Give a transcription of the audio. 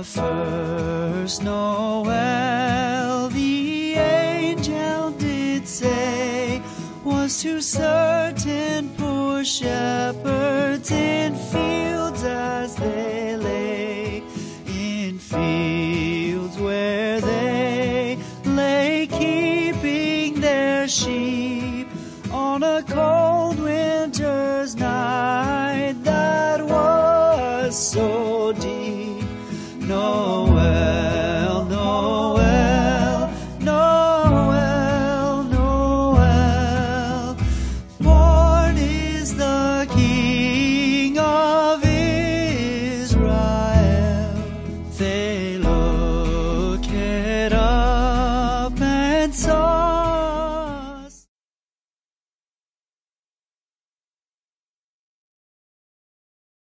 The first Noel, the angel did say, was to certain poor shepherds in fields as they lay, in fields where they lay keeping their sheep on a cold winter's night that was so deep. No